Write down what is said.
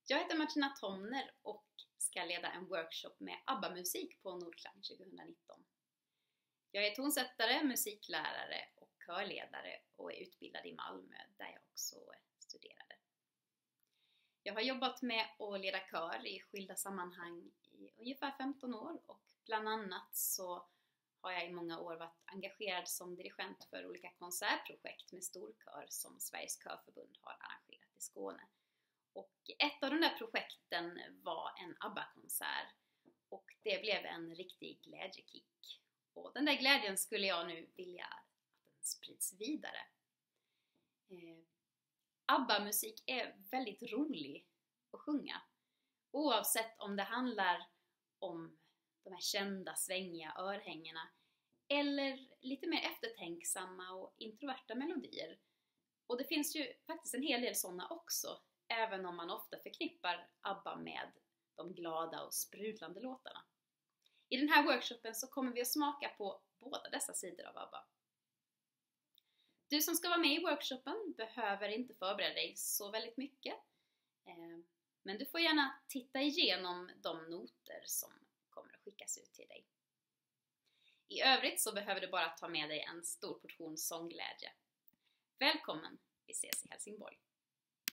Jag heter Martina Tomner och ska leda en workshop med ABBA-musik på Nordklang 2019. Jag är tonsättare, musiklärare och körledare och är utbildad i Malmö där jag också studerade. Jag har jobbat med att leda kör i skilda sammanhang i ungefär 15 år och bland annat så har jag i många år varit engagerad som dirigent för olika konsertprojekt med storkör som Sveriges körförbund har arrangerat i Skåne. Och ett av de där projekten var en ABBA-konsert och det blev en riktig glädjekick. Och den där glädjen skulle jag nu vilja att den sprids vidare. ABBA-musik är väldigt rolig att sjunga. Oavsett om det handlar om de här kända svängiga örhängena eller lite mer eftertänksamma och introverta melodier. Och det finns ju faktiskt en hel del sådana också, även om man ofta förknippar ABBA med de glada och sprudlande låtarna. I den här workshopen så kommer vi att smaka på båda dessa sidor av ABBA. Du som ska vara med i workshopen behöver inte förbereda dig så väldigt mycket. Men du får gärna titta igenom de noter som kommer att skickas ut till dig. I övrigt så behöver du bara ta med dig en stor portion sångglädje. Välkommen, vi ses i Helsingborg!